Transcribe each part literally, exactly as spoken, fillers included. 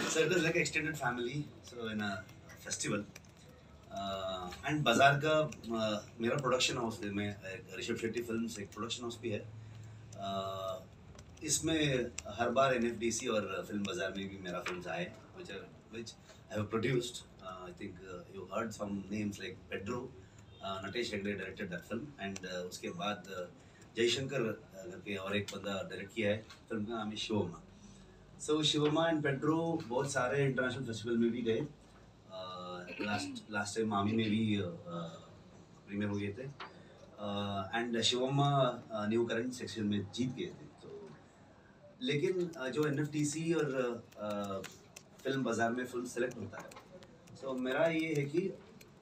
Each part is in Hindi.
So it is like an extended family. So in a festival. And बाजार का uh, मेरा प्रोडक्शन हाउस है, मैं ऋषभ शेट्टी फिल्म्स एक प्रोडक्शन हाउस भी है. uh, इसमें हर बार एन एफ डी सी और फिल्म बाजार में भी मेरा फिल्म्स आए which are which I have produced. uh, I think uh, you heard some names like Pedro. uh, Natesh Hegde directed that film and उसके बाद uh, जयशंकर करके और एक बंदा डायरेक्ट किया है. फिल्म का नाम है शिवमा. सो शिवमा एंड पेड्रो बहुत सारे इंटरनेशनल फेस्टिवल में भी गए. लास्ट लास्ट टाइम मामी में भी प्रीमियर हो गए थे and Shivamma new current section में जीत गए थे. तो लेकिन uh, जो एन एफ टी सी और uh, फिल्म बाजार में फिल्म सेलेक्ट होता है, सो so, मेरा ये है कि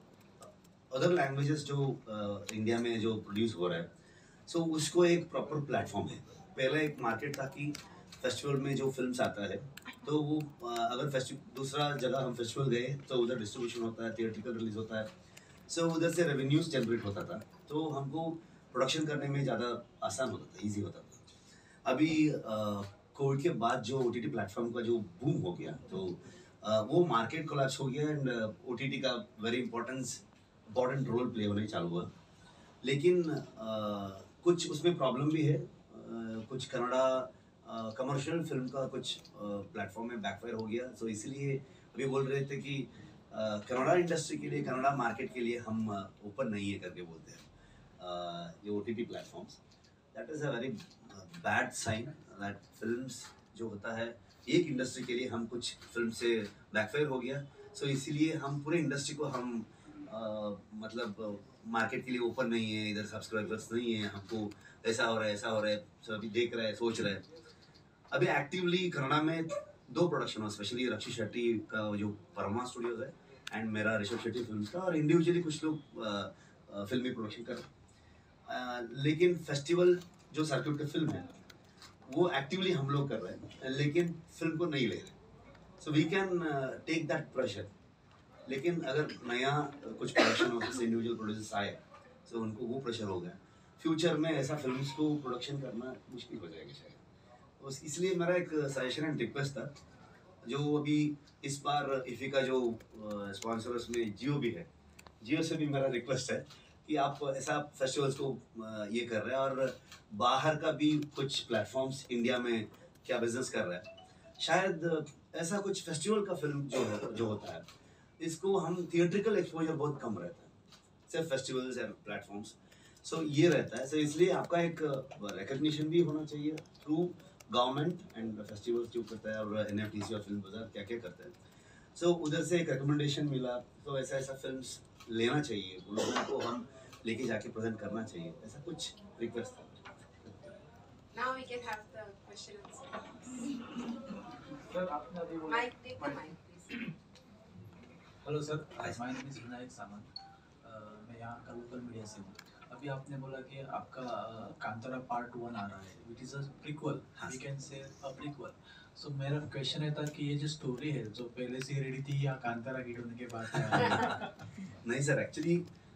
अदर लैंग्वेजेस जो uh, इंडिया में जो प्रोड्यूस हो रहा है, सो so, उसको एक प्रॉपर प्लेटफॉर्म है. पहले एक मार्केट था कि फेस्टिवल में जो फिल्म्स आता है तो वो अगर फेस्टिवल दूसरा जगह हम फेस्टिवल गए तो उधर डिस्ट्रीब्यूशन होता है, थिएट्रिकल रिलीज होता है, सो so, उधर से रेवेन्यूज जनरेट होता था. तो हमको प्रोडक्शन करने में ज़्यादा आसान होता था, इजी होता था. अभी कोविड के बाद जो ओ टी टी प्लेटफॉर्म का जो बूम हो गया, तो आ, वो मार्केट कोलैप्स हो गया एंड ओ टी टी का very importance important role play होने चालू हुआ. लेकिन आ, कुछ उसमें प्रॉब्लम भी है. आ, कुछ कन्नड़ा कमर्शियल uh, फिल्म का कुछ प्लेटफॉर्म uh, में बैकफायर हो गया. सो so, इसीलिए अभी बोल रहे थे कि कन्नड़ा uh, इंडस्ट्री के लिए, कन्नड़ा मार्केट के लिए हम ओपन uh, नहीं है करके बोलते हैं. uh, ये O T T platforms, that is a very bad sign that films जो होता है एक इंडस्ट्री के लिए, हम कुछ फिल्म से बैकफायर हो गया. सो so, इसीलिए हम पूरे इंडस्ट्री को हम uh, मतलब मार्केट uh, के लिए ओपन नहीं है, इधर सब्सक्राइबर्स नहीं है, हमको ऐसा हो रहा है ऐसा हो रहा है. सो so, अभी देख रहा है, सोच रहा है. अभी एक्टिवली कन्नड़ा में दो प्रोडक्शन हो, स्पेशली रक्षी शेट्टी का जो परमा स्टूडियोज है एंड मेरा ऋषभ शेट्टी फिल्म्स का, और इंडिविजुअली कुछ लोग फिल्मी प्रोडक्शन कर रहे. लेकिन फेस्टिवल जो सर्किट की फिल्म है वो एक्टिवली हम लोग कर रहे हैं, लेकिन फिल्म को नहीं ले रहे. So we can take that pressure. लेकिन अगर नया कुछ प्रोडक्शन हो से इंडिविजुअल प्रोड्यूसर्स आए, तो उनको वो प्रेशर हो गया. फ्यूचर में ऐसा फिल्म्स को प्रोडक्शन करना मुश्किल हो जाएगा शायद. तो इसलिए मेरा एक सजेशन एंड रिक्वेस्ट था, जो अभी इस बार इफ़ी का जो स्पॉन्सर उसमें जियो भी है, जियो से भी मेरा रिक्वेस्ट है कि आप ऐसा फेस्टिवल्स को ये कर रहे हैं और बाहर का भी कुछ प्लेटफॉर्म्स इंडिया में क्या बिजनेस कर रहा है, शायद ऐसा कुछ फेस्टिवल का फिल्म जो है जो होता है, इसको हम थिएट्रिकल एक्सपोजर बहुत कम रहता है, सिर्फ फेस्टिवल्स एंड प्लेटफॉर्म्स. सो ये रहता है. सो इसलिए आपका एक रिकग्निशन भी होना चाहिए थ्रू गवर्नमेंट एंड फेस्टिवल्स जो करता है, और एन एफ टी सी और फिल्म बाजार क्या क्या करते हैं. सो so, उधर से एक रिकमेंडेशन मिला, तो ऐसा ऐसा फिल्म्स लेना चाहिए, उन लोगों को हम लेके जाके प्रेजेंट करना चाहिए. ऐसा कुछ रिक्वेस्ट था. Now we can have the questions. Sir, आपने अभी बोला Mic, take the mic, please. Hello sir, my name is Vinayak Samant. मैं यहाँ का लोकल मीडिया से हूँ. अभी आपने बोला कि आपका कांतारा पार्ट वन आ रहा है, which is a prequel, we can say a prequel. सो मेरा क्वेश्चन है था कि ये जो स्टोरी है जो पहले से रेडी थी या कांतारा हिट होने के बाद? नहीं sir, actually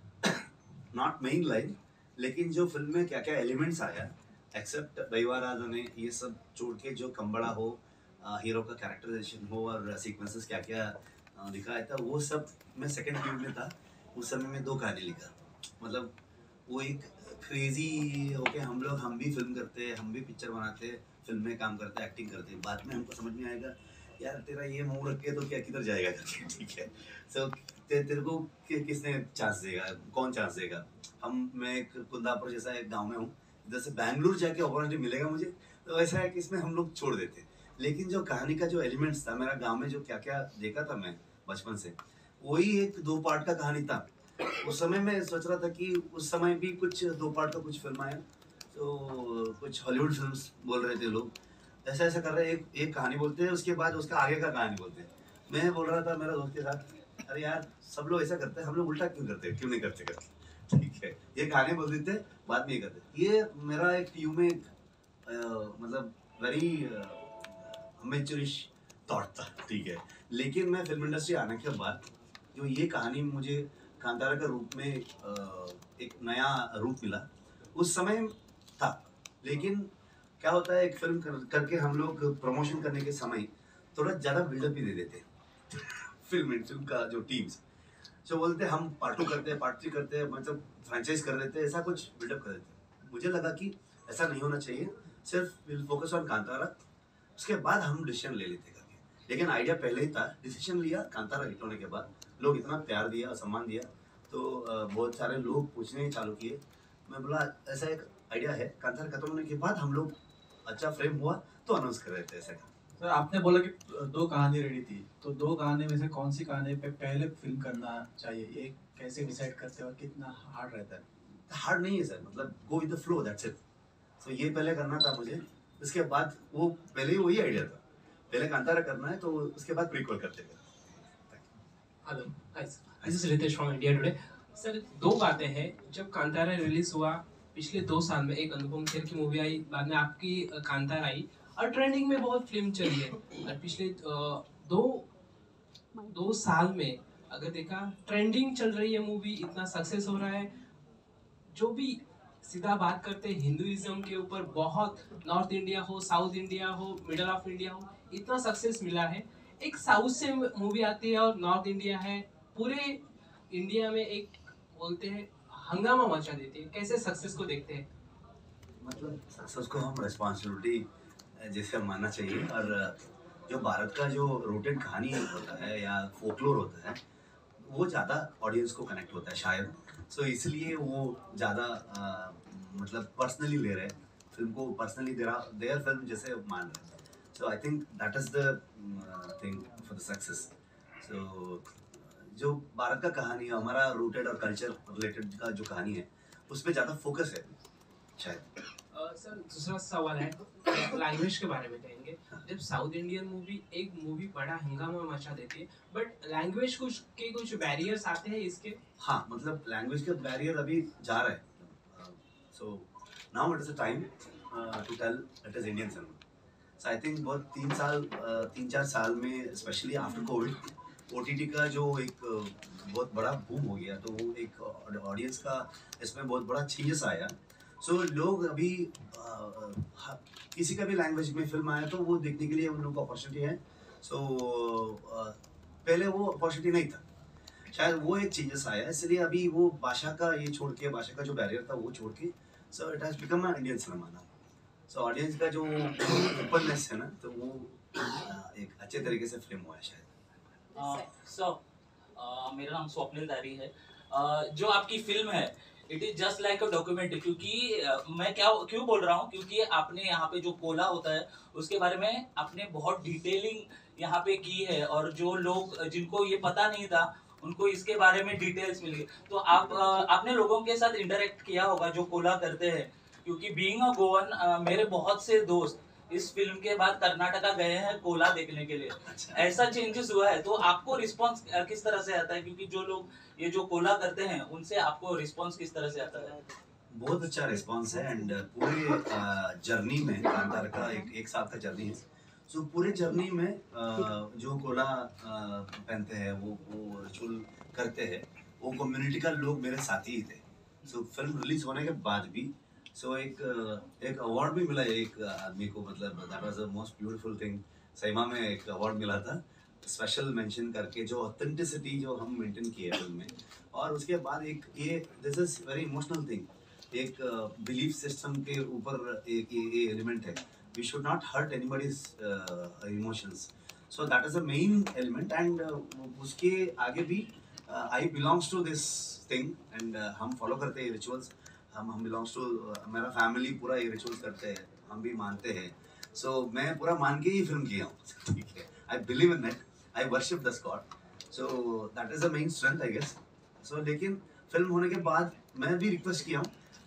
not main line, लेकिन जो फिल्म में क्या क्या एलिमेंट्स आया, एक्सेप्ट दैवाराजा ने ये सब छोड़ के जो कंबड़ा हो, हीरो का कैरेक्टराइजेशन हो और सीक्वेंसेस क्या क्या दिखाया था, वो सब मैं सेकंड पीरियड में था. उस समय में दो कहानी लिखा. मतलब वो एक क्रेजी होके हम लोग हम भी फिल्म करते हैं, हम भी पिक्चर बनाते हैं, फिल्म में काम करते हैं, एक्टिंग करते हैं. बाद में हमको समझ में आएगा यार तेरा ये मुंह रख के तो क्या किधर जाएगा करके. ठीक है, सो ते, तेरे को कि, किसने चांस देगा, कौन चांस देगा. हम मैं एक कुंदापुर जैसा एक गाँव में हूँ, इधर से बैंगलोर जाके अपॉर्चुनिटी मिलेगा मुझे, तो ऐसा है कि इसमें हम लोग छोड़ देते. लेकिन जो कहानी का जो एलिमेंट्स था, मेरा गाँव में जो क्या क्या देखा था मैं बचपन से, वही एक दो पार्ट का कहानी था. उस समय मैं सोच रहा था कि उस समय भी कुछ दो पार्ट का कुछ फिल्म आया, तो कुछ हॉलीवुड फिल्म्स बोल रहे थे लोग, ऐसा ऐसा कर रहे हैं, एक एक कहानी बोलते हैं, उसके बाद उसका आगे का कहानी बोलते हैं. मैं बोल रहा था मेरा दोस्त के साथ, अरे यार सब लोग ऐसा करते हैं, हम लोग उल्टा क्यों करते हैं, क्यों नहीं करते करते. ठीक है, ये कहानी बोल देते हैं, बाद में ये करते. ये मेरा एक ट्यू में मतलब वेरी अमेचरिश थॉट था. ठीक है, लेकिन मैं फिल्म इंडस्ट्री आने के बाद जो ये कहानी मुझे कांतारा का रूप में एक नया रूप मिला, उस समय था. लेकिन क्या होता है, एक फिल्म कर, करके हम लोग प्रमोशन करने के समय थोड़ा ज़्यादा बिल्डअप ही दे देते फिल्म फिल्म का जो टीम्स जो बोलते हम पार्ट टू करते हैं, पार्ट थ्री करते हैं, मतलब फ्रेंचाइज कर देते हैं, ऐसा कुछ बिल्डअप कर देते हैं। मुझे लगा कि ऐसा नहीं होना चाहिए, सिर्फ विल फोकस ऑन कांतारा, उसके बाद हम डिसीजन ले लेते करके। लेकिन आइडिया पहले ही था, डिसीजन लिया कांतारा हिट होने के बाद, लोग इतना प्यार दिया, सम्मान दिया, तो बहुत सारे लोग पूछने चालू किए। मैं बोला ऐसा एक आइडिया है, कांतारा खत्म होने के बाद हम लोग अच्छा फ्रेम हुआ तो अनाउंस कर रहे थे ऐसा। सर आपने बोला कि दो कहानी रेडी थी, तो दो कहानी में से कौन सी कहानी पे पहले फिल्म करना चाहिए, ये कैसे डिसाइड करते हो, कितना हार्ड रहता है? हार्ड नहीं है सर, मतलब go with the flow, that's it. So ये पहले करना था मुझे, उसके बाद वो पहले ही वही आइडिया था, पहले कांतारा करना है तो उसके बाद प्रीक्वल करते थे। Hello, this is Ritesh from India Today. Sir दो बातें हैं, जब कांतारा रिलीज हुआ पिछले दो साल में, एक अनुपम खेर की मूवी आई, बाद में आपकी कांतारा आई, और ट्रेंडिंग में बहुत फिल्म चली है। और पिछले दो दो साल में अगर देखा, ट्रेंडिंग चल रही है मूवी, इतना सक्सेस हो रहा है। जो भी सीधा बात करते हैं हिंदुइज्म के ऊपर, बहुत नॉर्थ इंडिया हो, साउथ इंडिया हो, मिडल ऑफ इंडिया हो, इतना सक्सेस मिला है। एक साउथ से मूवी आती है और नॉर्थ इंडिया है, पूरे इंडिया में एक बोलते हैं हंगामा मचा देती है। कैसे सक्सेस को देखते हैं? मतलब सक्सेस को हम रिस्पॉन्सिबिलिटी जैसे हम मानना चाहिए, और जो भारत का जो रूटेड कहानी होता है या फोकलोर होता है, वो ज़्यादा ऑडियंस को कनेक्ट होता है शायद। सो so, इसलिए वो ज़्यादा मतलब पर्सनली ले रहे हैं फिल्म को, पर्सनली दे रहा देयर फिल्म जैसे मान रहे हैं। So I think that is the thing for the success. So जो भारत का कहानी है, हमारा रूटेड और कल्चर रिलेटेड का जो कहानी है, उस पर ज़्यादा फोकस है शायद। सर दूसरा सवाल है लैंग्वेज के बारे में कहेंगे। जब साउथ इंडियन मूवी एक मूवी बड़ा हंगामा मचा देती है, बट लैंग्वेज कुछ के कुछ बैरियर्स आते हैं इसके? हाँ, मतलब लैंग्वेज के बैरियर अभी जा रहा है। So now it is a time to tell it is Indian cinema. So I think बहुत तीन साल uh, तीन चार साल में, स्पेशली आफ्टर कोविड, ओटीटी का जो एक uh, बहुत बड़ा बूम हो गया, तो वो एक ऑडियंस का इसमें बहुत बड़ा चेंजेस आया। सो so, लोग अभी आ, किसी का भी लैंग्वेज में फिल्म आया तो वो देखने के लिए उन लोगों को अपॉर्चुनिटी है। सो so, पहले वो अपॉर्चुनिटी नहीं था, शायद वो एक चेंजेस आया, इसलिए अभी वो भाषा का ये छोड़ के, भाषा का जो बैरियर था वो छोड़ के, so it has become a Indian cinema now. So audience का जो ओपननेस है ना, तो वो आ, एक अच्छे तरीके से फिल्म हुआ है शायद। सर मेरा नाम स्वप्निल दारी है। uh, जो आपकी फिल्म है it is just like a documentary, क्योंकि uh, मैं क्या क्यों बोल रहा हूँ, क्योंकि आपने यहाँ पे जो कोला होता है उसके बारे में आपने बहुत डिटेलिंग यहाँ पे की है, और जो लोग जिनको ये पता नहीं था उनको इसके बारे में डिटेल्स मिल गई। तो आप uh, आपने लोगों के साथ इंटरेक्ट किया होगा जो कोला करते हैं, क्योंकि बीइंग अ गोवन uh, मेरे बहुत से दोस्त इस फिल्म के बाद कर्नाटका गए हैं कोला देखने के लिए। अच्छा। ऐसा चेंजेस हुआ है, तो आपको रिस्पांस किस तरह से आता है, क्योंकि जो लोग ये जो कोला करते हैं उनसे आपको रिस्पांस किस तरह से आता है? बहुत अच्छा रिस्पांस है, एंड पूरे जर्नी में, कांतारा का एक एक साल का जर्नी है। सो so, पूरे जर्नी में uh, जो कोला uh, पहनते हैं, वो वो रिचुअल करते हैं, वो कम्युनिटी का लोग मेरे साथी ही थे। सो so, फिल्म रिलीज होने के बाद भी सो so, एक एक अवार्ड भी मिला एक आदमी को, मतलब that was the most beautiful thing. सैमा में एक अवार्ड मिला था, स्पेशल मेंशन करके, जो ऑथेंटिसिटी जो हम मेंटेन किए फिल्म में। और उसके बाद एक ये this is very emotional thing, एक बिलीफ सिस्टम के ऊपर एक ये एलिमेंट है, we should not hurt anybody's emotions. So that is the main element, and उसके आगे भी I belongs to this thing, and हम फॉलो करते हैं रिचुअल्स। हम हम बिलोंग्स टू, मेरा फैमिली पूरा ये रिचुअल्स करते हैं, हम भी मानते हैं। सो so, मैं पूरा मान के ही फिल्म किया हूँ, ठीक है। I believe in it, I worship the god, so that is the main strength I guess. So लेकिन फिल्म होने के बाद मैं भी रिक्वेस्ट किया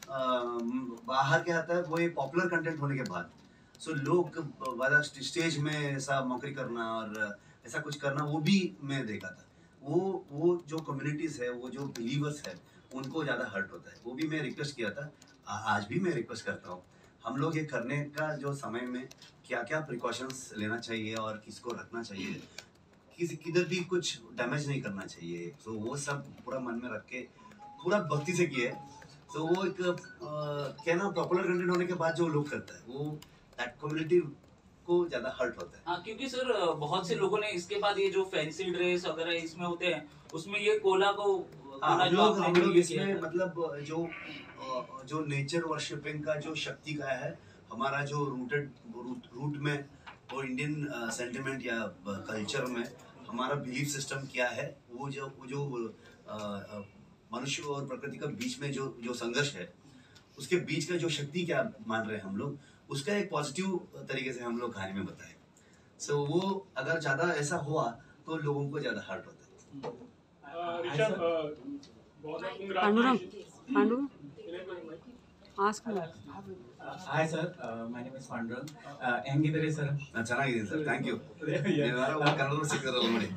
हूँ, बाहर क्या आता है वो एक पॉपुलर कंटेंट होने के बाद, सो so, लोग स्टेज में ऐसा मौकरी करना और ऐसा कुछ करना, वो भी मैं देखा था। वो वो जो कम्युनिटीज़ है, वो जो बिलीवर्स है, उनको ज़्यादा हर्ट होता है। वो भी मैं रिक्वेस्ट किया था, आज भी मैं रिक्वेस्ट करता हूँ, हम लोग ये करने का जो समय में क्या क्या प्रिकॉशंस लेना चाहिए और किसको रखना चाहिए, किसी किधर भी कुछ डैमेज नहीं करना चाहिए, तो वो सब पूरा मन में रख के पूरा भक्ति से किया है। तो वो एक क्या ना, पॉपुलर कंटेंट होने के बाद जो लोग करता है, वो दैट कम्युनिटी को ज्यादा हर्ट होता है। हाँ, क्योंकि सर बहुत से लोगों ने इसके बाद ये जो फैंसी ड्रेस वगैरह इसमें होते हैं उसमें ये कोला को हाँ, कोला हम जो लोग आपने हम जो लोग ये किया इसमें है। मतलब जो अ, जो नेचर वर्शिपिंग का जो शक्ति का है, हमारा जो रूटेड रूट रूट में वो इंडियन सेंटिमेंट या कल्चर में हमारा बिलीफ सिस्टम क्या है, वो जो वो जो अ, अ, मनुष्य और प्रकृति का बीच में जो जो संघर्ष है, उसके बीच का जो शक्ति क्या मान रहे हैं हम लोग, उसका एक पॉजिटिव तरीके से हम लोग कहानी में बताए। सो so, वो अगर ज्यादा ऐसा हुआ तो लोगों को ज्यादा हर्ट होता है। Uh, Rishabh, uh, बहुत बहुत Panduram, congratulations. Pandu, ask me. Hi sir, uh, my name is Pandurang. Uh, ಹೆಂಗಿದ್ದೀರಿ ಸರ್? ನಾನು ಚೆನ್ನಾಗಿದ್ದೀನಿ ಸರ್, ಥ್ಯಾಂಕ್ ಯು. ಕನ್ನಡ ಸಿಕ್ಕಿದ್ರಲ್ಲ ನೋಡಿ.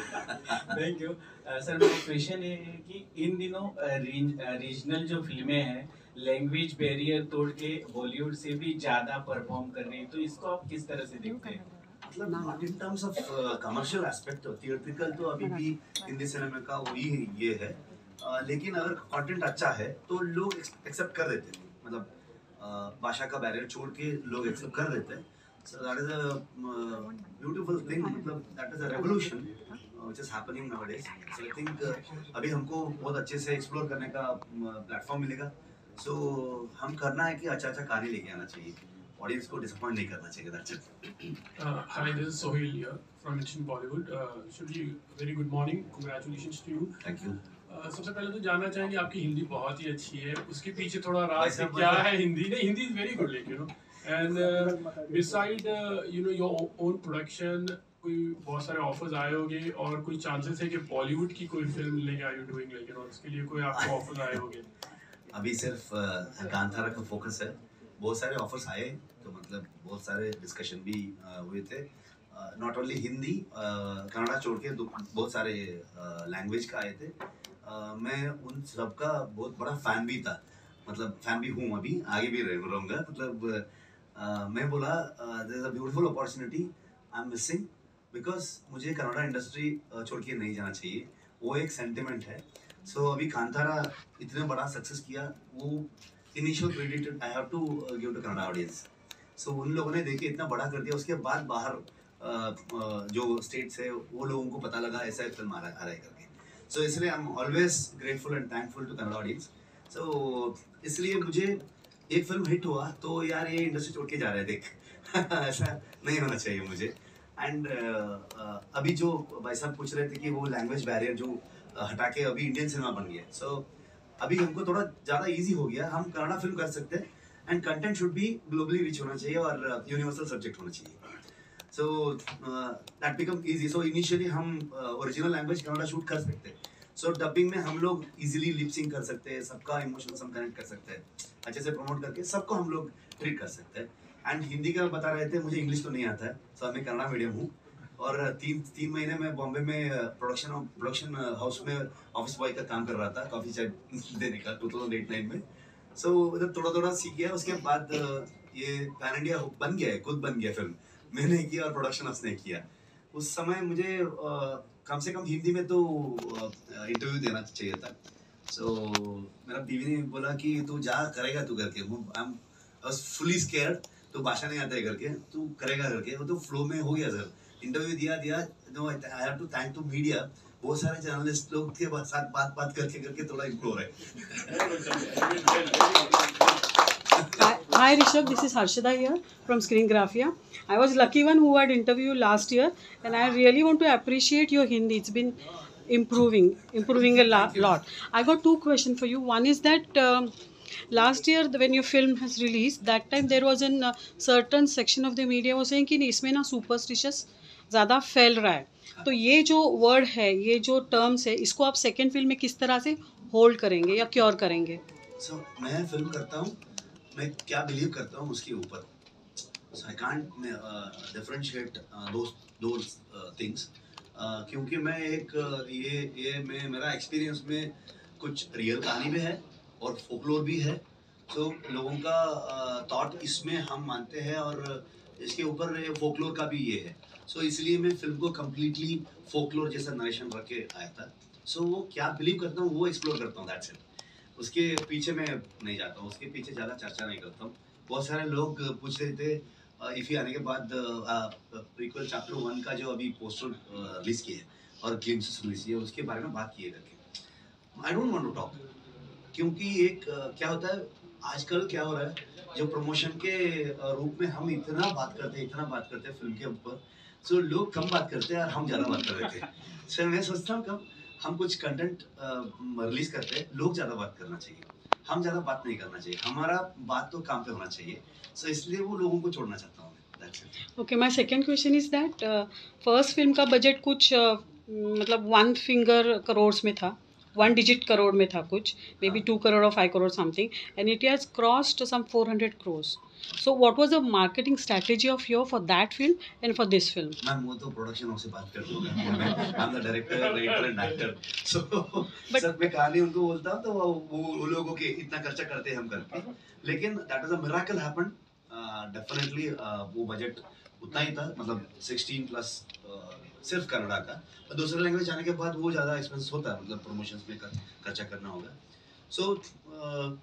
Thank you sir. मेरा क्वेश्चन ये है कि इन दिनों रीजनल जो फिल्में हैं लैंग्वेज बैरियर तोड़ के बॉलीवुड से भी ज्यादा परफॉर्म कर रही है, तो इसको आप किस तरह से देखते हैं? मतलब in terms of commercial aspect, theatrical तो अभी भी हिंदी सिनेमा का वही ये है, uh, लेकिन अगर कंटेंट अच्छा है तो लोग एक्सेप्ट कर देते हैं, मतलब uh, भाषा का बैरियर छोड़ के लोग एक्सेप्ट कर देते हैं. So that is a uh, beautiful thing, मतलब that is a revolution uh, which is happening nowadays. So I think uh, अभी हमको बहुत अच्छे से एक्सप्लोर करने का प्लेटफॉर्म uh, मिलेगा. So हम करना है कि अच्छा अच्छा कहानी लेके आना चाहिए, ऑडियंस को डिसअपॉइंट नहीं करना चाहिए. That's it. Uh, hi, this is Sohail here from Mission Bollywood. Uh, Shivji, very good morning. Congratulations to you. Thank you. Uh, सबसे पहले तो जानना चाहेंगे आपकी हिंदी बहुत ही अच्छी है, उसके पीछे थोड़ा राज भाई है साहब, क्या भाई है हिंदी? नहीं, Hindi is very good, like you know. And beside you know your own production, कोई बहुत सारे ऑफर्स आए होंगे और कोई चांसेस है कि बॉलीवुड की कोई फिल्म लेके are you doing, like you know, उसके लिए कोई आपको ऑफर्स आए होंगे? अभी सिर्फ uh, कांतारा का फोकस है. बहुत सारे ऑफर्स आए, तो मतलब बहुत सारे डिस्कशन भी uh, हुए थे. नॉट ओनली हिंदी, कन्नड़ा छोड़ के बहुत सारे लैंग्वेज uh, का आए थे. uh, मैं उन सबका बहुत बड़ा फैन भी था, मतलब फैन भी हूँ, अभी आगे भी रहूँगा. मतलब uh, मैं बोला there is a beautiful opportunity I am missing, because मुझे कन्नड़ा इंडस्ट्री uh, छोड़ के नहीं जाना चाहिए, वो एक सेंटिमेंट है. सो so, अभी कांतारा इतने बड़ा सक्सेस किया, वो initial credit I have to give to Kannada audience. So उन लोगों ने देखे इतना बड़ा कर दिया, उसके बाद बाहर uh, uh, जो स्टेट्स है वो लोगों को पता लगा ऐसा फिल्म आ रहा है करके. सो so, इसलिए I am always grateful and thankful to Kannada audience. So इसलिए मुझे एक फिल्म हिट हुआ तो यार ये इंडस्ट्री छोड़ के जा रहे हैं देख. ऐसा नहीं होना चाहिए मुझे. एंड uh, uh, अभी जो भाई साहब पूछ रहे थे कि वो लैंग्वेज बैरियर जो uh, हटा के अभी इंडियन सिनेमा बन गया. सो so, अभी हमको थोड़ा ज़्यादा इजी हो गया, हम कन्नड़ा फिल्म कर सकते हैं. And content should be globally rich होना चाहिए और यूनिवर्सल सब्जेक्ट होना चाहिए. So that become easy. So initially हम ओरिजिनल लैंग्वेज कन्नड़ा शूट कर सकते हैं. सो so, डबिंग में हम लोग इजीली लिपसिंग कर सकते हैं, सबका इमोशंस हम कनेक्ट कर सकते हैं, अच्छे से प्रमोट करके सबको हम लोग ट्रीट कर सकते हैं. एंड हिंदी का बता रहे थे, मुझे इंग्लिश तो नहीं आता है, सो मैं कन्नड़ा मीडियम हूँ. और तीन तीन महीने में बॉम्बे में प्रोडक्शन प्रोडक्शन हाउस में ऑफिस बॉय का काम कर रहा था, कॉफी चाय देने का, टू थाउजेंड एट नाइन में. सो उधर थोड़ा थोड़ा सीख गया. उसके बाद ये पैन इंडिया बन गया है, खुद बन गया फिल्म, मैंने किया और प्रोडक्शन हाउस ने किया. उस समय मुझे कम से कम हिंदी में तो इंटरव्यू देना चाहिए था. सो मेरा बीवी ने बोला कि तू जा करेगा तू करके. आई वाज फुली स्केयर्ड, तो भाषा नहीं आता है करके, तू करेगा करके. वो तो फ्लो में हो गया सर, इंटरव्यू दिया दिया. No I have to thank to media, बहुत सारे जर्नलिस्ट लोग के साथ बात बात करके करके थोड़ा इम्प्रूव है. Hi Rishabh, this is Harshada here from Screengraphia. I was lucky one who had interviewed last year, and I really want to appreciate your Hindi. It's been improving, improving a lot. lot. I got two questions for you. One is that um, last year when your film has released, that time there was a uh, certain section of the media was saying कि इसमें ना superstitious ज़्यादा फैल रहा है. तो ये जो वर्ड है, ये जो टर्म्स है, इसको आप सेकेंड फिल्म में किस तरह से होल्ड करेंगे या क्योर करेंगे? सो so, मैं फिल्म करता हूँ, मैं क्या बिलीव करता हूँ उसके ऊपर. So I can't differentiate those things, क्योंकि मैं एक uh, ये ये मैं मेरा एक्सपीरियंस में कुछ रियल कहानी भी है और फोकलोर भी है. तो so, लोगों का थॉट uh, इसमें हम मानते हैं और इसके ऊपर फोकलोर का भी ये है. सो so, इसलिए मैं फिल्म को कम्प्लीटली फोकलोर जैसा नरेशन रख के आया था. सो so, वो क्या बिलीव करता हूँ वो एक्सप्लोर करता हूँ, दैट्स इट. उसके पीछे मैं नहीं जाता हूँ, उसके पीछे ज़्यादा चर्चा नहीं करता हूँ. बहुत सारे लोग पूछ रहे थे इफ आने के बाद प्रीक्वल चैप्टर वन का जो अभी पोस्टर रिलीज किया है और ग्लिम्सेस रिलीज किए उसके बारे में बात किए करके। I don't want to talk, क्योंकि एक uh, क्या होता है आजकल क्या हो रहा है, जो प्रमोशन के uh, रूप में हम इतना बात करते हैं इतना बात करते हैं फिल्म के ऊपर, सो लोग कम बात करते हैं और हम ज़्यादा बात कर रहे थे। सो मैं सोचता हूँ कम हम कुछ कंटेंट रिलीज करते हैं, लोग ज़्यादा बात करना चाहिए, हम ज़्यादा बात नहीं करना चाहिए, हमारा बात तो काम पे होना चाहिए। सो so, इसलिए वो लोगों को छोड़ना चाहता हूँ। Okay, my second question is that first film का बजट कुछ uh, मतलब वन फिंगर करोड्स में था, वन डिजिट करोड़ में था कुछ, मे बी टू करोड़ और five crore something, and it has crossed some four hundred crores. So what was the marketing strategy of yours for that film and for this film? Ma'am वो तो प्रोडक्शन हाउस से बात कर दूंगा, I am the director, writer and actor, so sir मैं कहानी उनको बोलता हूँ तो वो वो लोगों के इतना खर्चा करते हैं हम करके, लेकिन that is a miracle happened definitely. वो बजट उतना ही था, मतलब सिक्सटीन प्लस सिर्फ कन्नड़ा का, और दूसरे लैंग्वेज आने के बाद वो ज़्यादा एक्सपेंस होता है, मतलब प्रमोशंस में खर्चा करना होगा। सो so,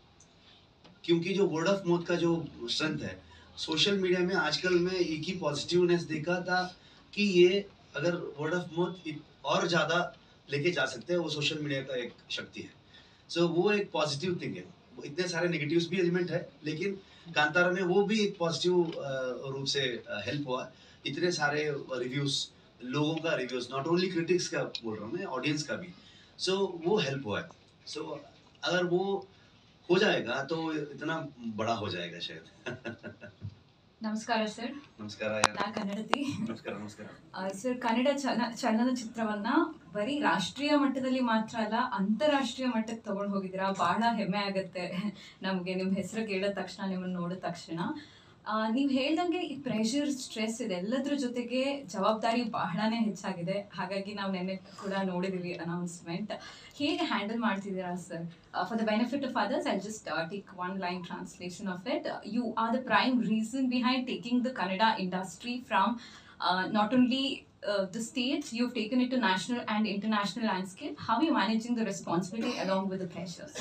क्योंकि जो वर्ड ऑफ माउथ का जो स्ट्रेंथ है सोशल मीडिया में आजकल में एक ही पॉजिटिवनेस देखा था कि ये अगर वर्ड ऑफ माउथ और ज़्यादा लेके जा सकते हैं, वो सोशल मीडिया का एक शक्ति है। सो so, वो एक पॉजिटिव थिंग है। वो इतने सारे नेगेटिव्स भी एलिमेंट है, लेकिन कांतारा में वो भी एक पॉजिटिव रूप से हेल्प हुआ। इतने सारे रिव्यूज़, लोगों का रिव्यूज़, नॉट ओनली क्रिटिक्स का बोल रहा हूँ मैं, ऑडियंस का भी। सो so, वो हेल्प हुआ है। सो so, अगर वो हो जाएगा तो इतना बड़ा हो जाएगा शायद। ನಮಸ್ಕಾರ ಸರ್. ನಮಸ್ಕಾರ. ನಾ ಕನ್ನಡತಿ. ನಮಸ್ಕಾರ ನಮಸ್ಕಾರ. ಸರ್, ಕನ್ನಡ ಚಲ ಚಲನಚಿತ್ರವನ್ನ ಬರೀ ರಾಷ್ಟ್ರೀಯ ಮಟ್ಟದಲ್ಲಿ ಮಾತ್ರ ಅಲ್ಲ, ಅಂತಾರಾಷ್ಟ್ರೀಯ ಮಟ್ಟಕ್ಕೆ ತಗೊಂಡು ಹೋಗಿದ್ದೀರಾ. ಬಹಳ ಹೆಮ್ಮೆ ಆಗುತ್ತೆ ನಮಗೆ ನಿಮ್ಮ ಹೆಸರು ಕೇಳಿದ ತಕ್ಷಣ, ನಿಮ್ಮನ್ನು ನೋಡಿದ ತಕ್ಷಣ. ನೀವು ಹೇಳ್ದಂಗೆ ಈ ಪ್ರೆಷರ್, ಸ್ಟ್ರೆಸ್ ಇದೆಲ್ಲದ್ರ ಜೊತೆಗೆ ಜವಾಬ್ದಾರಿ ಬಹಳನೇ ಹೆಚ್ಚಾಗಿದೆ. ಹಾಗಾಗಿ ನಾವು ನೆನ್ನೆ ಕೂಡ ನೋಡಿದ್ದೀವಿ ಅನೌನ್ಸ್ಮೆಂಟ್. ಹೇಗೆ ಹ್ಯಾಂಡಲ್ ಮಾಡ್ತಿದ್ದೀರಾ sir? For the benefit of others, I just take one line translation of it. You are the prime reason behind taking the Kannada industry from not only the states, you've taken it to national and international landscape. How are you managing the responsibility along with the pressures?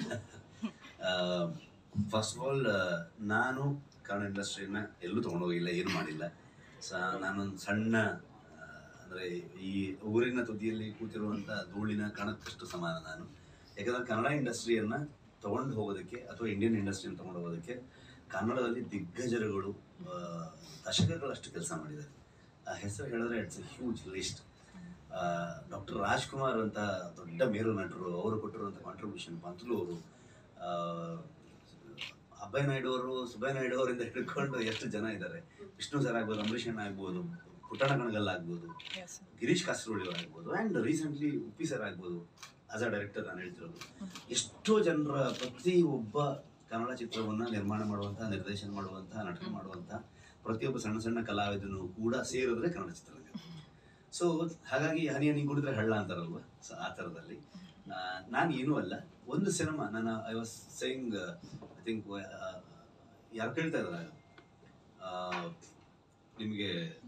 uh, first of all, uh, ನಾನು ಕನ್ನಡ ಇಂಡಸ್ಟ್ರಿನ ಎಲ್ಲೂ ತೊಗೊಂಡೋಗಿಲ್ಲ, ಏನು ಮಾಡಿಲ್ಲ. ಸ ನಾನೊಂದು ಸಣ್ಣ ಅಂದರೆ ಈ ಊರಿನ ತುದಿಯಲ್ಲಿ ಕೂತಿರುವಂಥ ಧೂಳಿನ ಕಣಕ್ಕಷ್ಟು ಸಮಾನ ನಾನು. ಯಾಕಂದರೆ ಕನ್ನಡ ಇಂಡಸ್ಟ್ರಿಯನ್ನು ತೊಗೊಂಡು ಹೋಗೋದಕ್ಕೆ ಅಥವಾ ಇಂಡಿಯನ್ ಇಂಡಸ್ಟ್ರಿಯನ್ನು ತೊಗೊಂಡು ಹೋಗೋದಕ್ಕೆ ಕನ್ನಡದಲ್ಲಿ ದಿಗ್ಗಜರುಗಳು ದಶಕಗಳಷ್ಟು ಕೆಲಸ ಮಾಡಿದ್ದಾರೆ. ಆ ಹೆಸರು ಹೇಳಿದ್ರೆ it's a huge list. Doctor Rajkumar ಅಂತ ದೊಡ್ಡ ಮೇರು ನಟರು, ಅವರು ಕೊಟ್ಟಿರುವಂಥ ಕಾಂಟ್ರಿಬ್ಯೂಷನ್, ಪಂತಲು ಅವರು, ಅಭಯ್ ನಾಯ್ಡು ಅವರು, ಸುಬ್ಬಯ್ಯ ನಾಯ್ಡು ಅವರಿಂದ ಹಿಡ್ಕೊಂಡು ಎಷ್ಟು ಜನ ಇದ್ದಾರೆ. ವಿಷ್ಣು ಸರ್ ಆಗ್ಬೋದು, ಅಂಬರೀಷ್ ಅಣ್ಣ ಆಗ್ಬೋದು, ಪುಟ್ಟಣ ಕಣಗಲ್ ಆಗ್ಬೋದು, ಗಿರೀಶ್ ಕಾಸರಗೋಳಿ ಅವರು ಆಗ್ಬೋದು, ಆ್ಯಂಡ್ ರೀಸೆಂಟ್ಲಿ ಉಪ್ಪಿ ಸರ್ ಆಗ್ಬೋದು. ಆಸ್ ಅ ಡೈರೆಕ್ಟರ್ ನಾನು ಹೇಳ್ತಿರೋದು, ಎಷ್ಟೋ ಜನರ ಪ್ರತಿ ಒಬ್ಬ ಕನ್ನಡ ಚಿತ್ರವನ್ನು ನಿರ್ಮಾಣ ಮಾಡುವಂಥ, ನಿರ್ದೇಶನ ಮಾಡುವಂಥ, ನಟನೆ ಮಾಡುವಂಥ ಪ್ರತಿಯೊಬ್ಬ ಸಣ್ಣ ಸಣ್ಣ ಕಲಾವಿದನು ಕೂಡ ಸೇರಿದ್ರೆ ಕನ್ನಡ ಚಿತ್ರರಂಗ. ಸೊ ಹಾಗಾಗಿ ಹನಿ ಹನಿ ಕುಡಿದ್ರೆ ಹಳ್ಳ ಅಂತಾರಲ್ವ, ಸೊ ಆ ಥರದಲ್ಲಿ ನಾನು ಏನೂ ಅಲ್ಲ. ಒಂದು ಸಿನಿಮಾ ನಾನು I was saying, I think ಯಾರು ಕೇಳ್ತಾ ಇದ್ದಾರೆ ನಿಮಗೆ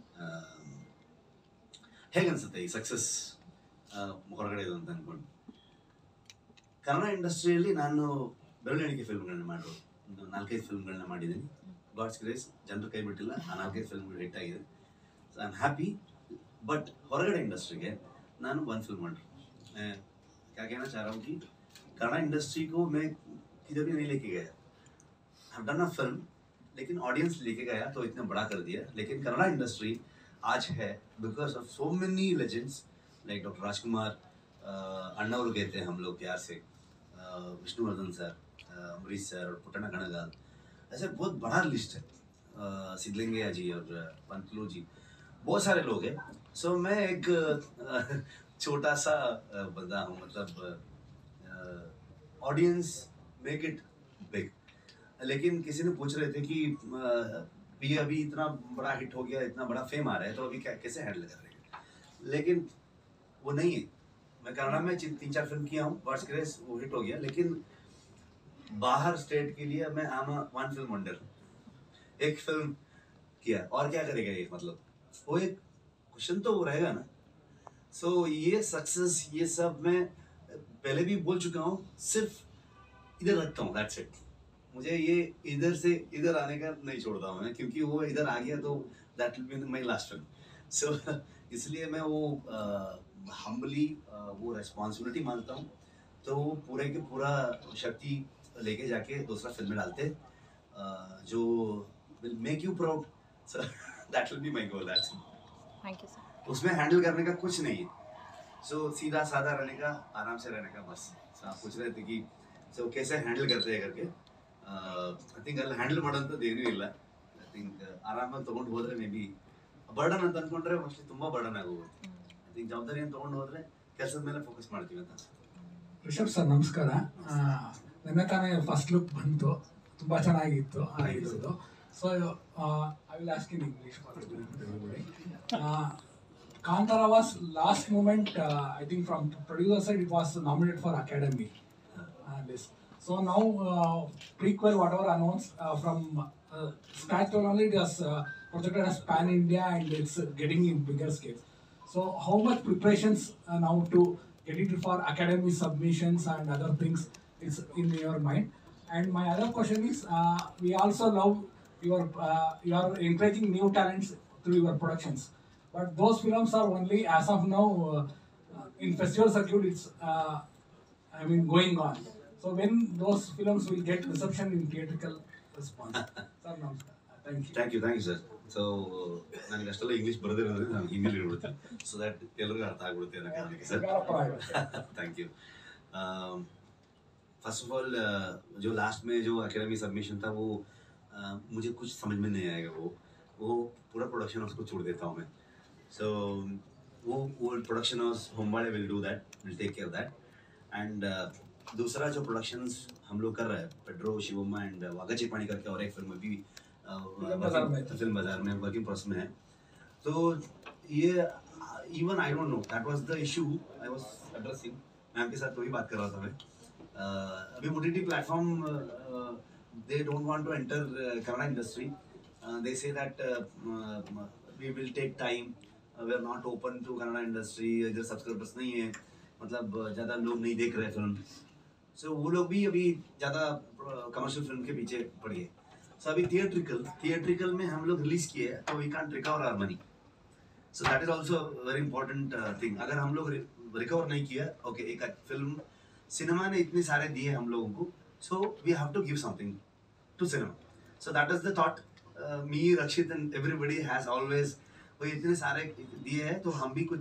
ಹೇಗನ್ಸುತ್ತೆ ಈ ಸಕ್ಸಸ್ ಹೊರಗಡೆ ಇದು ಅಂತ ಅಂದ್ಕೊಂಡು. ಕನ್ನಡ ಇಂಡಸ್ಟ್ರಿಯಲ್ಲಿ ನಾನು ಬೆರಳೆಣಿಕೆ ಫಿಲ್ಮ್ಗಳನ್ನ ಮಾಡೋದು, ಒಂದು ನಾಲ್ಕೈದು ಫಿಲ್ಮ್ಗಳನ್ನ ಮಾಡಿದ್ದೀನಿ. ಗಾಡ್ಸ್ ಗ್ರೇಸ್, ಜನರು ಕೈ ಬಿಟ್ಟಿಲ್ಲ, ಆ ನಾಲ್ಕೈದು ಫಿಲ್ಮ್ಗಳು ಹಿಟ್ ಆಗಿದೆ. So I am happy. But ಹೊರಗಡೆ ಇಂಡಸ್ಟ್ರಿಗೆ ನಾನು ಒಂದು ಫಿಲ್ಮ್ ಮಾಡಿ क्या कहना चाह रहा हूँ कि कन्नड़ इंडस्ट्री को मैं किधर भी नहीं लेके गया. I've done a film, लेकिन ऑडियंस लेके गया तो इतना बड़ा कर दिया. लेकिन कन्नड़ इंडस्ट्री आज है because of so many legends like doctor Rajkumar, Anna और कहते हैं हम लोग प्यार से, विष्णुवर्धन सर, अमरीश सर और पुट्टना कणगाल, ऐसे बहुत बड़ा लिस्ट है. सिद्धलिंगैया जी और पंतलू जी, बहुत सारे लोग हैं. सो so, मैं एक छोटा सा बंदा हूँ, मतलब ऑडियंस मेक इट बिग. लेकिन किसी ने पूछ रहे थे कि ये अभी इतना बड़ा हिट हो गया, इतना बड़ा फेम आ रहा है, तो अभी क्या कैसे हैंडल कर रहे हैं. लेकिन वो नहीं है. मैं कन्नड़ा में तीन चार फिल्म किया हूँ, गॉड्स ग्रेस वो हिट हो गया, लेकिन बाहर स्टेट के लिए मैं आम वन फिल्म वंडर, एक फिल्म किया और क्या करेगा ये, मतलब वो एक क्वेश्चन तो वो रहेगा ना. सो so, ये सक्सेस ये सब मैं पहले भी बोल चुका हूँ, सिर्फ इधर रखता हूँ, दैट्स इट. मुझे ये इधर से इधर आने का नहीं छोड़ता हूँ मैं, क्योंकि वो इधर आ गया तो that will be my last film. So इसलिए मैं वो हम्बली वो रेस्पॉन्सिबिलिटी मानता हूँ, तो वो पूरे के पूरा शक्ति लेके जाके दूसरा फिल्म में डालते uh, जो will make you proud. So that will be my goal. That's thank you sir. उसमें हैंडल करने का कुछ नहीं है, सो so, सीधा साधा रहने का, आराम से रहने का बस। so, आप पूछ रहे थे कि सो so, कैसे हैंडल करते हैं करके। आई थिंक ಅಲ್ಲಿ ಹ್ಯಾಂಡಲ್ ಮಾಡೋಂತ ಏನೂ ಇಲ್ಲ। ಐ ಥಿಂಕ್ ಆರಾಮಾಗಿ ತಗೊಂಡು ಹೋದ್ರೆ ಮೇ ಬಿ ಬರ್ಡನ್ ಅಂತ ಅನ್ಕೊಂಡ್ರೆ ಮೋಸ್ಟ್ಲಿ ತುಂಬಾ ಬರ್ಡನ್ ಆಗೋಗುತ್ತೆ। ಐ ಥಿಂಕ್ ಜವಾಬ್ದಾರಿಯನ್ನು ತಗೊಂಡು ಹೋದ್ರೆ ಕೆಲಸದ ಮೇಲೆ ಫೋಕಸ್ ಮಾಡ್ತೀವಿ ಅಂತ ಅನ್ಸುತ್ತೆ। ರಿಷಬ್ ಸರ್ ನಮಸ್ಕಾರ, ನನ್ನ ತಾನೇ ಫಸ್ಟ್ ಲುಕ್ ಬಂತು, ತುಂಬ ಚೆನ್ನಾಗಿತ್ತು ಆಗಿರೋದು. So I will ask in English for everybody. Kantara was last moment, uh, I think from producer side it was nominated for Academy uh, list. So now uh, prequel whatever announced uh, from uh, scratch only it was uh, projected as pan India and it's uh, getting in bigger scale. So how much preparations uh, now to get it for Academy submissions and other things is in your mind? And my other question is, uh, we also love your uh, you are encouraging new talents through your productions. But those films are only as of now uh, in festival circuit. It's uh, I mean going on. So when those films will get reception in theatrical response? Sir, namaskar. Thank you. Thank you thank you sir. So ನನಗೆ ಅಷ್ಟೆಲ್ಲ ಇಂಗ್ಲೀಷ್ ಬರೋದಿರೋದ್ರಿಂದ ನಾನು ಹಿಂದಿಲಿ ಇಡ್ಬಿಡುತ್ತೆ, ಸೊ ದ್ಯಾಟ್ ಎಲ್ಲರಿಗೂ ಅರ್ಥ ಆಗ್ಬಿಡುತ್ತೆ ಅನ್ನೋ ಕಾರಣಕ್ಕೆ sir. Thank you. First of all जो लास्ट में जो एकेडमी सबमिशन था वो uh, मुझे कुछ समझ में नहीं आएगा, वो वो पूरा प्रोडक्शन हाउस को छोड़ देता हूँ मैं। सो so, वो वो प्रोडक्शन हाउस होमवाले will do that, will take care that. And दूसरा जो प्रोडक्शंस हम लोग कर रहे हैं, पेड्रो शिवम्मा एंड वागा चिपाणी करके और एक फिल्म अभी फिल्म बाजार में वर्किंग प्रोसेस में है। तो ये even I don't know, that was the issue I was addressing. Ma'am के साथ वही बात कर रहा था मैं। uh, अभी O T T platform they don't want to enter Kannada industry. They say that we will take time, we are not open to Kannada industry, इधर सब्सक्राइबर्स नहीं है, मतलब ज़्यादा लोग नहीं देख रहे फिल्म। सो so, वो लोग भी अभी ज़्यादा कमर्शियल फिल्म के पीछे पड़ी है। सो so, अभी थिएट्रिकल थिएट्रिकल में हम लोग रिलीज किए हैं, तो we can't recover our money. So that is also very important thing. अगर हम लोग रिकवर नहीं किया, ओके okay, एक फिल्म सिनेमा ने इतने सारे दिए हम लोगों को, so we have to give something to cinema. So that is the thought me, Rakshit and everybody has always, वो इतने सारे दिए हैं तो हम भी कुछ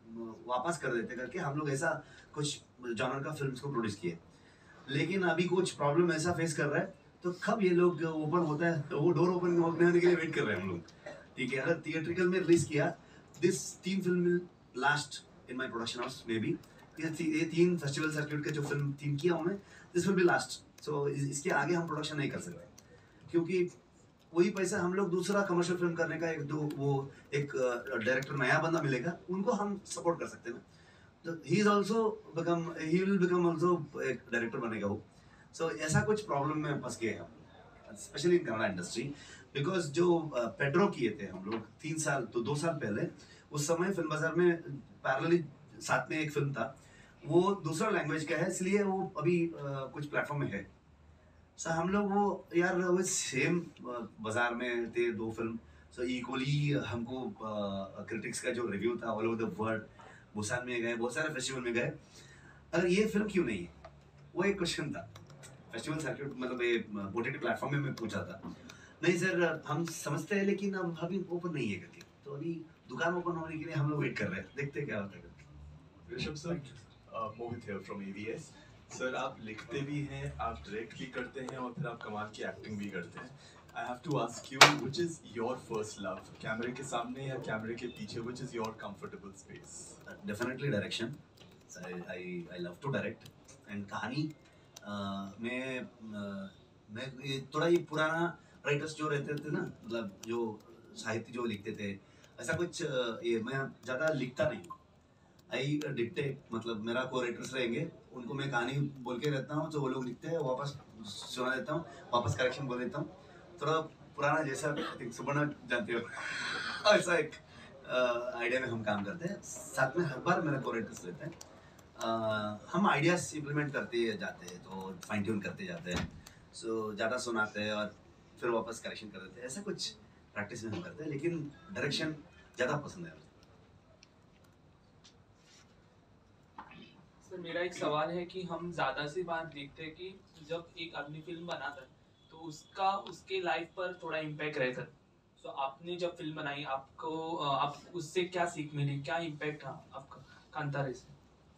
वापस कर देते करके हम लोग ऐसा कुछ जॉनर का फिल्म्स को प्रोड्यूस किए। लेकिन अभी कुछ प्रॉब्लम ऐसा फेस कर रहा है, तो कब ये लोग ओपन होता है, तो वो डोर ओपन होने के लिए वेट कर रहे हैं हम लोग। ठीक है, अगर थिएट्रिकल में रिलीज किया, दिस तीन film will last in my production house may be. ये ये तीन फेस्टिवल सर्किट के जो फिल्म तीन किया हूँ मैं, this will be last. So इसके आगे हम प्रोडक्शन नहीं कर सकते, क्योंकि वही पैसा हम लोग दूसरा कमर्शियल फिल्म करने का एक दो वो एक डायरेक्टर नया बंदा मिलेगा, उनको हम सपोर्ट कर सकते हैं ना। तो he is also become he will become also एक डायरेक्टर बनेगा वो। सो so, ऐसा कुछ प्रॉब्लम में फंस गए हम, specially in Kannada industry, because जो पेड्रो किए थे हम लोग तीन साल तो दो साल पहले, उस समय फिल्म बाजार में पैरेलली साथ में एक फिल्म था, वो दूसरा लैंग्वेज का है, इसलिए वो अभी uh, कुछ प्लेटफॉर्म में है। सो so, हम लोग वो यार वो सेम बाजार में थे दो फिल्म, सो so, इक्वली हमको क्रिटिक्स uh, का जो रिव्यू था all over the world, Busan में गए, बहुत सारे फेस्टिवल में गए, अगर ये फिल्म क्यों नहीं है, वो एक क्वेश्चन था। फेस्टिवल सर्किट मतलब ये O T T प्लेटफॉर्म में मैं पूछा था, नहीं सर हम समझते हैं लेकिन अब अभी ओपन नहीं है करके, तो अभी दुकान ओपन होने के लिए हम लोग वेट कर रहे हैं, देखते हैं क्या होता है। Rishab sir, Mohit here from A V S। सर आप लिखते भी हैं, आप डायरेक्ट भी करते हैं और फिर आप कमाल की एक्टिंग भी करते हैं। I have to ask you, which is your first love, कैमरे के सामने या कैमरे के पीछे, which is your comfortable space? Definitely direction, I I I love to direct. And कहानी uh, मैं uh, मैं ये थोड़ा ये पुराना राइटर्स जो रहते थे ना, मतलब जो साहित्य जो लिखते थे, ऐसा कुछ uh, ये मैं ज़्यादा लिखता नहीं, आई डिक्टेट, मतलब मेरा को राइटर्स रहेंगे, उनको मैं कहानी बोल के रहता हूँ, तो वो लोग लिखते हैं, वापस सुना देता हूँ, वापस करेक्शन बोल देता हूँ, थोड़ा पुराना जैसा सुबह जानते हो ऐसा एक आइडिया में हम काम करते हैं। साथ में हर बार मेरा को राइटर्स रहते हैं, uh, हम आइडियाज इम्प्लीमेंट करते जाते हैं, तो फाइन ट्यून करते जाते हैं। सो ज़्यादा सुनाते हैं और फिर वापस करेक्शन कर देते हैं, ऐसा कुछ प्रैक्टिस में हम करते हैं, लेकिन डायरेक्शन ज़्यादा पसंद है मुझे। सर मेरा एक सवाल है कि हम ज़्यादा सी बार देखते हैं कि जब एक आदमी फिल्म बनाता है तो उसका उसके लाइफ पर थोड़ा इम्पैक्ट रहता है। तो आपने जब फिल्म बनाई आपको आप उससे क्या सीख मिली, क्या इम्पैक्ट था आपका कांतारा से?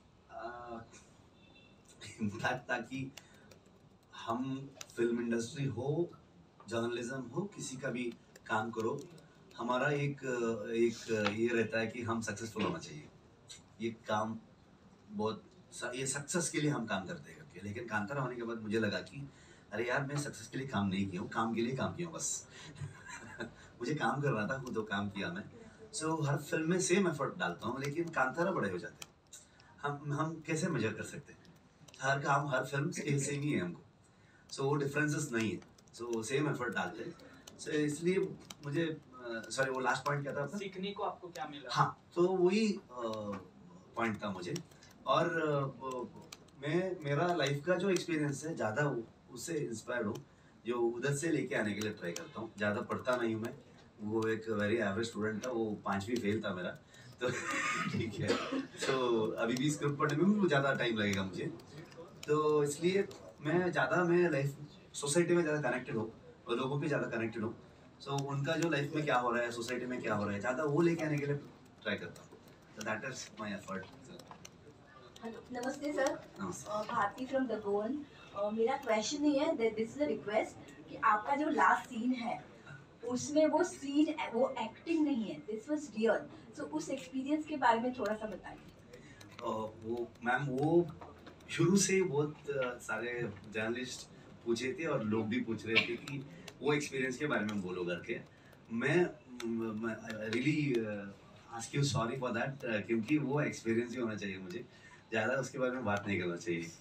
इम्पैक्ट था कि हम फिल्म इंडस्ट्री हो, जर्नलिज्म हो, किसी का भी काम करो, हमारा एक एक ये रहता है कि हम सक्सेसफुल होना चाहिए। ये काम बहुत ये सक्सेस के लिए हम काम करते हैं करके, लेकिन कांतारा होने के बाद मुझे लगा कि अरे यार मैं सक्सेस के लिए काम नहीं किया हूँ, काम के लिए काम किया हूँ बस। मुझे काम करना था, वो तो काम किया मैं। सो so, हर फिल्म में सेम एफर्ट डालता हूँ, लेकिन कांतारा बड़े हो जाते हैं। हम हम कैसे मेजर कर सकते हैं? हर काम हर फिल्म से सेम ही है हमको, सो so, वो डिफरेंसेस नहीं है, सो so, सेम एफर्ट डालते हैं। सो so, इसलिए मुझे सॉरी वो लास्ट पॉइंट क्या था? सीखने को आपको क्या मिला? हाँ, तो वही पॉइंट था मुझे। और uh, मैं मेरा लाइफ का जो एक्सपीरियंस है ज़्यादा उससे इंस्पायर्ड हूँ, जो उधर से लेके आने के लिए ट्राई करता हूँ। ज़्यादा पढ़ता नहीं हूँ मैं, वो एक वेरी एवरेज स्टूडेंट था, वो पाँचवीं फेल था मेरा, तो ठीक है। तो so, अभी भी स्क्रिप्ट पढ़ने में भी ज़्यादा टाइम लगेगा मुझे, तो इसलिए मैं ज़्यादा मैं लाइफ सोसाइटी में ज़्यादा कनेक्टेड हूँ और लोगों पे ज़्यादा कनेक्टेड हूँ। सो so, उनका जो लाइफ में क्या हो रहा है, सोसाइटी में क्या हो रहा है, ज़्यादा वो लेके आने के लिए ट्राई करता हूँ। तो that is my effort. Hello, नमस्ते सर, भारती फ्रॉम द गोन। मेरा क्वेश्चन नहीं है, दिस इज अ रिक्वेस्ट कि आपका जो लास्ट सीन है उसमें वो सीन वो एक्टिंग नहीं है, दिस वाज रियल। सो उस एक्सपीरियंस के बारे में थोड़ा सा बताइए। वो मैम वो शुरू से बहुत सारे जर्नलिस्ट पूछे थे और लोग भी पूछ रहे थे कि वो एक्सपीरियंस के बारे में बोलो करके। मैं really ask you sorry for that, क्योंकि वो एक्सपीरियंस ही होना चाहिए मुझे, ज़्यादा उसके बारे में बात नहीं करना चाहिए।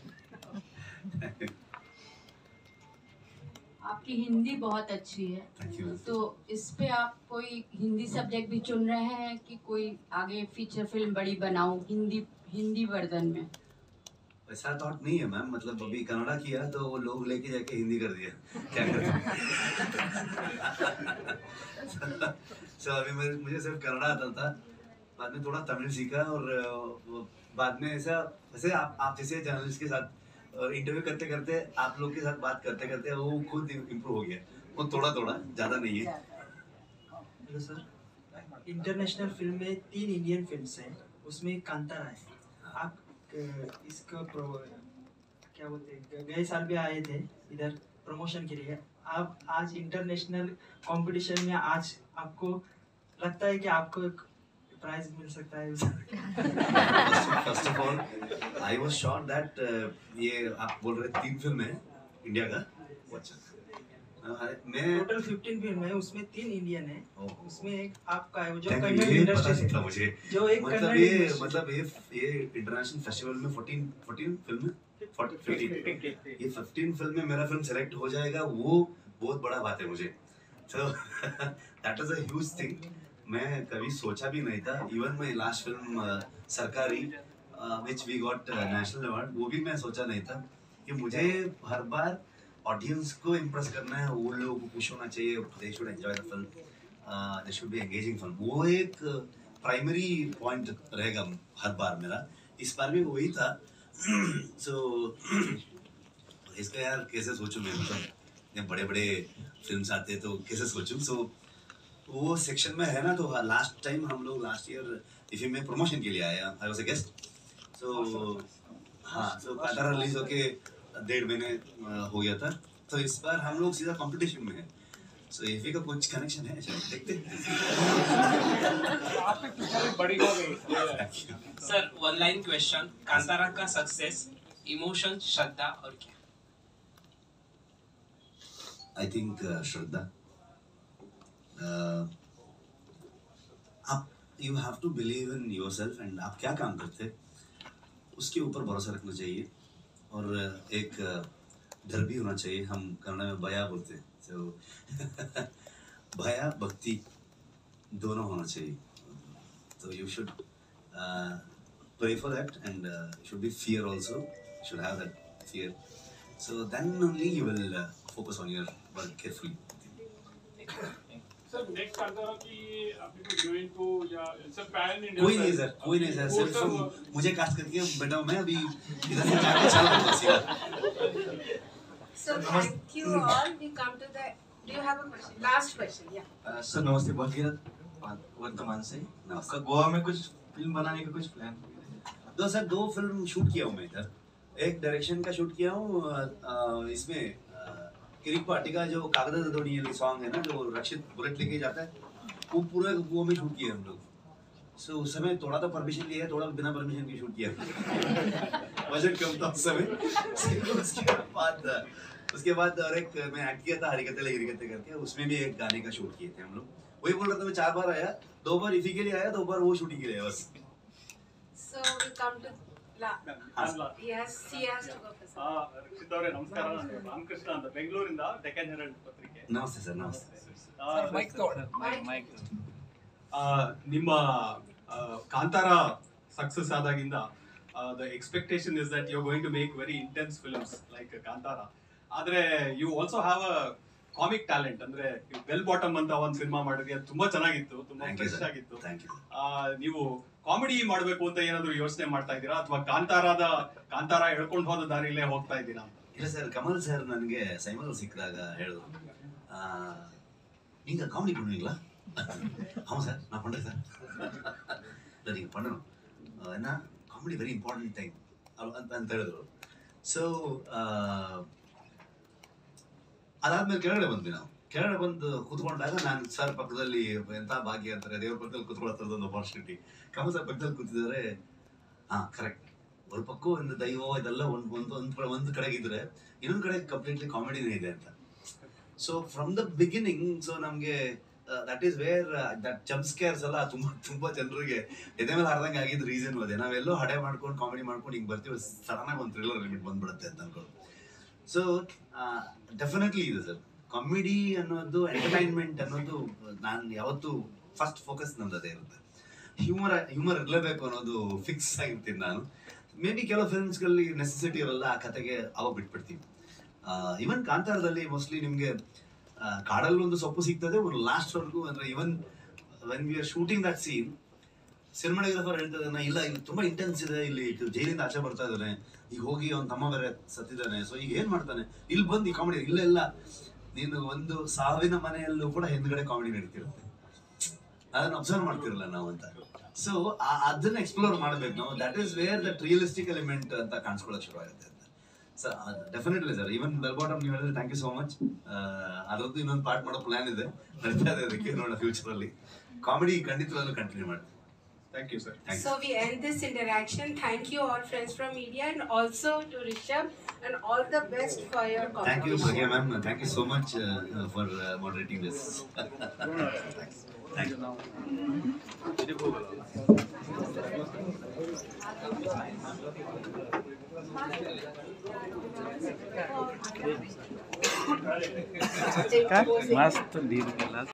आपकी हिंदी बहुत अच्छी है, तो इस पे आप कोई हिंदी सब्जेक्ट भी चुन रहे हैं कि कोई आगे फीचर फिल्म बड़ी बनाऊं हिंदी हिंदी वर्जन में? ऐसा थॉट नहीं है मैम, मतलब अभी कन्नड़ा किया तो वो लोग लेके जाके हिंदी कर दिया, क्या करते। सो अभी मुझे सिर्फ कन्नड़ा आता था, बाद में थोड़ा तमिल सीखा और बाद में ऐसा वैसे आप आप जैसे जर्नलिस्ट के साथ इंटरव्यू करते करते आप लोग के साथ बात करते करते वो खुद इम्प्रूव हो गया, वो थोड़ा थोड़ा, ज़्यादा नहीं है। हेलो सर, इंटरनेशनल फिल्म में तीन इंडियन फिल्म्स हैं, उसमें कांतारा है। आप इसका क्या बोलते हैं, गए साल भी आए थे इधर प्रमोशन के लिए। आप आज इंटरनेशनल कंपटीशन में आज आपको लगता है कि आपको एक प्राइज मिल सकता है? First of all I was sure that ये आप बोल रहे तीन फिल्म है इंडिया का, अच्छा मैं टोटल फिफ्टीन फिल्म है, उसमें तीन इंडियन है, उसमें एक आपका है जो कन्नड़ इंडस्ट्री है मुझे, जो एक मतलब ये मतलब ये ये इंटरनेशनल फेस्टिवल में फोर्टीन फोर्टीन फिल्म फिफ्टीन ये फिफ्टीन फिल्म में मेरा फिल्म सेलेक्ट हो जाएगा, वो बहुत बड़ा बात है मुझे। तो that is a huge thing, मैं कभी सोचा भी नहीं था। Even my last film Sarkari which we got national award, वो भी मैं सोचा नहीं था कि मुझे हर बार ऑडियंस को इम्प्रेस करना है, वो लोगों को खुश होना चाहिए, they should enjoy the film, they should be engaging film, वो एक प्राइमरी पॉइंट रहेगा हर बार मेरा। इस बार भी वही था। सो so, इसका यार कैसे सोचूं मैं, मतलब बड़े बड़े फिल्म्स आते हैं तो कैसे सोचूं। सो so, वो सेक्शन में है ना, तो लास्ट टाइम हम लोग लास्ट ईयर इफी में प्रमोशन के लिए आए, आई वाज अ गेस्ट। सो हाँ, सो कांतारा रिलीज होके डेढ़ महीने हो गया था, तो इस बार हम लोग सीधा कंपटीशन में है। सो इफी का कुछ कनेक्शन है, चलो देखते हैं। Sir one line question, Kantara का सक्सेस, इमोशन, श्रद्धा और क्या? आई थिंक श्रद्धा। आप you have to believe in yourself and आप क्या काम करते हैं उसके ऊपर भरोसा रखना चाहिए, और एक डर भी होना चाहिए। हम कन्नड़ में भया बोलते हैं, तो भया भक्ति दोनों होना चाहिए। तो you should pray for that and should be fear also, should have that fear So then only you will uh, focus on your work carefully. Sir next Kantara की आपने कोई हीरोइन को या इट्स अ पैन इंडिया कोई नहीं सर, कोई नहीं सर, सिर्फ तुम मुझे कास्ट करके बेटा मैं अभी इधर से जाके चला दूंगा सीधा. So thank you all. We come to the. Do you have a question? Last question, yeah. Sir नमस्ते, भगीरथ वर्तमान से. आपका गोवा में कुछ फिल्म बनाने का कुछ प्लान? दो सर दो फिल्म शूट किया हूँ मैं इधर. एक डायरेक्शन का शूट किया हूँ इसमें किरिक पार्टी का जो कागदा ददोड़ी ये सॉन्ग है ना, जो रक्षित बुलेट लेके जाता है, वो पूरा वो में शूट किया हम लोग. सो so, उस समय थोड़ा तो परमिशन लिया है, थोड़ा बिना परमिशन के शूट किया. बजट कम था उस समय. उसके बाद उसके बाद और एक मैं एक्ट किया था हरिकते ले हरिकते करके, उसमें भी एक गाने का शूट किए थे हम लोग. वही बोल रहा था मैं, चार बार आया, दो बार इफी के लिए आया, दो बार वो शूटिंग के लिए आया बस. So we come to la. Yes, he has to go first. Ah, Rakshit ಅವರೇ ನಮಸ್ಕಾರ. ನಾನು ರಾಮಕೃಷ್ಣ ಅಂತ ಬೆಂಗಳೂರಿಂದ ಡೆಕ್ಕನ್ ಹೆರಾಲ್ಡ್ ಪತ್ರಿಕೆ. ನಮಸ್ತೆ ಸರ್. ನಮಸ್ತೆ ಸರ್. ಮೈಕ್ ತಗೊಳ್ಳಿ. ಮೈಕ್. ನಿಮ್ಮ ಕಾಂತಾರ ಸಕ್ಸಸ್ ಆದಾಗಿಂದ the expectation is that you are going to make very intense films like Kantara. ಆದ್ರೆ you also have a comic talent. ಅಂದ್ರೆ ಬೆಲ್ ಬಾಟಮ್ ಅಂತ ಒಂದು ಸಿನಿಮಾ ಮಾಡಿದ್ರಿ, ಅದು ತುಂಬಾ ಚೆನ್ನಾಗಿತ್ತು, ತುಂಬಾ ಫ್ರೆಶ್ ಆಗಿತ್ತು. ನೀವು ಕಾಮಿಡಿ ಮಾಡಬೇಕು ಅಂತ ಏನಾದ್ರು ಯೋಚನೆ ಮಾಡ್ತಾ ಇದ್ದೀರಾ, ಅಥವಾ ಕಾಂತಾರದ ಕಾಂತಾರ ಹೇಳ್ಕೊಂಡು ಹೋದ ದಾರಿಲೇ ಹೋಗ್ತಾ ಇದ್ದೀರಾ? ಇಲ್ಲ ಸರ್, ಕಮಲ್ ಸರ್ ನನಗೆ ಸೈಮಲ್ ಸಿಕ್ಕಿದಾಗ ಹೇಳಿದ್ರು, நீங்க காமெடி பண்ணுவீங்களா? ஆமாம் சார், நான் பண்ணுறேன் சார். இல்லை நீங்கள் பண்ணணும், ஏன்னா காமெடி வெரி ಇಂಪಾರ್ಟೆಂಟ್ ಥಿಂಗ್ ಅಂತ ಅಂತ ಹೇಳಿದ್ರು. ಸೊ ಅದಾದ್ಮೇಲೆ ಕೆಳಗಡೆ ಬಂದ್ವಿ ನಾವು. ಕೆಳಗಡೆ ಬಂದು ಕೂತ್ಕೊಂಡಾಗ ನಾನು ಸರ್ ಪಕ್ಕದಲ್ಲಿ ಎಂಥ ಭಾಗ್ಯ ಅಂತಾರೆ, ದೇವ್ರ ಪಕ್ಕದಲ್ಲಿ ಕೂತ್ಕೊಳ್ಳೋ ಥರದೊಂದು ಅಪಾರ್ಚುನಿಟಿ. ಕಮಲ್ ಸರ್ ಪಕ್ಕದಲ್ಲಿ ಕೂತಿದ್ದಾರೆ. ಹಾಂ ಕರೆಕ್ಟ್, ಒಂದು ಪಕ್ಕ ಒಂದು ದೈವ ಇದೆಲ್ಲ ಒಂದು ಒಂದು ಒಂದು ಒಂದು ಕಡೆಗಿದ್ರೆ ಇನ್ನೊಂದು ಕಡೆ ಕಂಪ್ಲೀಟ್ಲಿ ಕಾಮಿಡಿನೇ ಇದೆ ಅಂತ. So from the beginning, so ನಮಗೆ that is where that jump scares ಎಲ್ಲ ತುಂಬ ತುಂಬ ಜನರಿಗೆ ಎದೆ ಮೇಲೆ ಹಾರ್ದಂಗೆ ಆಗಿದ್ದು ರೀಸನ್ ಅದೇ. ನಾವೆಲ್ಲೋ ಹಡೆ ಮಾಡ್ಕೊಂಡು ಕಾಮಿಡಿ ಮಾಡ್ಕೊಂಡು ಹಿಂಗೆ ಬರ್ತೀವಿ, ಸಡನ್ನಾಗಿ ಒಂದು ಥ್ರಿಲ್ಲರ್ ಲಿಮಿಟ್ ಬಂದ್ಬಿಡುತ್ತೆ ಅಂತ ಅನ್ಕೊಂಡು. ಸೊ ಡೆಫಿನೆಟ್ಲಿ ಇದೆ ಸರ್, ಕಾಮಿಡಿ ಅನ್ನೋದು ಎಂಟರ್ಟೈನ್ಮೆಂಟ್ ಅನ್ನೋದು ನಾನು ಯಾವತ್ತೂ ಫಸ್ಟ್ ಫೋಕಸ್ ನಮ್ದು ಅದೇ ಇರುತ್ತೆ. ಹ್ಯೂಮರ್ ಹ್ಯೂಮರ್ ಇರಲೇಬೇಕು ಅನ್ನೋದು ಫಿಕ್ಸ್ ಆಗಿರ್ತೀನಿ ನಾನು. ಮೇ ಬಿ ಕೆಲವು ಫಿಲ್ಮ್ಸ್ಗಳಲ್ಲಿ ನೆಸೆಸಿಟಿ ಇರಲ್ಲ, ಆ ಕತೆಗೆ ಅವಾಗ ಬಿಟ್ಬಿಡ್ತೀವಿ. ಈವನ್ ಕಾಂತಾರದಲ್ಲಿ ಮೋಸ್ಟ್ಲಿ ನಿಮಗೆ ಕಾಡಲ್ಲಿ ಒಂದು ಸೊಪ್ಪು ಸಿಗ್ತದೆ ಒಂದು ಲಾಸ್ಟ್ವರೆಗೂ. ಅಂದರೆ even when we are shooting that scene, cinematographer ಹೇಳ್ತಾ ಇದ್ದಾನೆ, ಇಲ್ಲ ಇಲ್ಲಿ ತುಂಬ ಇಂಟೆನ್ಸ್ ಇದೆ, ಇಲ್ಲಿ ಜೈಲಿಂದ ಆಚೆ ಬರ್ತಾ ಇದ್ದಾನೆ, ಈಗ ಹೋಗಿ ಅವ್ನ ತಮ್ಮ ಬೇರೆ ಸತ್ತಿದ್ದಾನೆ, ಸೊ ಈಗ ಏನು ಮಾಡ್ತಾನೆ, ಇಲ್ಲಿ ಬಂದು ಈ ಕಾಮಿಡಿ ಇಲ್ಲೆಲ್ಲ ನೀನು ಒಂದು ಸಾವಿನ ಮನೆಯಲ್ಲೂ ಕೂಡ ಹಿಂದ್ಗಡೆ ಕಾಮಿಡಿ ನಡೀತಿರುತ್ತೆ, ಅದನ್ನು ಅಬ್ಸರ್ವ್ ಮಾಡ್ತಿರಲ್ಲ ನಾವು ಅಂತ. ಸೊ ಅದನ್ನ ಎಕ್ಸ್ಪ್ಲೋರ್ ಮಾಡಬೇಕು ನಾವು. That is where that realistic element ಅಂತ ಕಾಣಿಸ್ಕೊಳ್ಳೋಕೆ ಶುರು ಆಗುತ್ತೆ ಅಂತ. So definitely sir, even bell bottom ನೀವು ಹೇಳಿದ್ರೆ ಥ್ಯಾಂಕ್ ಯು ಸೋ ಮಚ್. ಅದರದ್ದು ಇನ್ನೊಂದು ಪಾರ್ಟ್ ಮಾಡೋ ಪ್ಲಾನ್ ಇದೆ, ನಡೀತಾ ಇದೆ, ಅದಕ್ಕೆ ನೋಡೋಣ ಫ್ಯೂಚರಲ್ಲಿ. ಕಾಮಿಡಿ ಖಂಡಿತವಾಗ್ಲೂ ಕಂಟಿನ್ಯೂ ಮಾಡಿ. Thank you, sir. Thank so you. We end this interaction. Thank you all friends from media, and also to Rishabh, and all the best for your conference. Thank you, Bhagya ma'am. Thank you so much uh, uh, for uh, moderating this. Thank you. मस्त डील केला.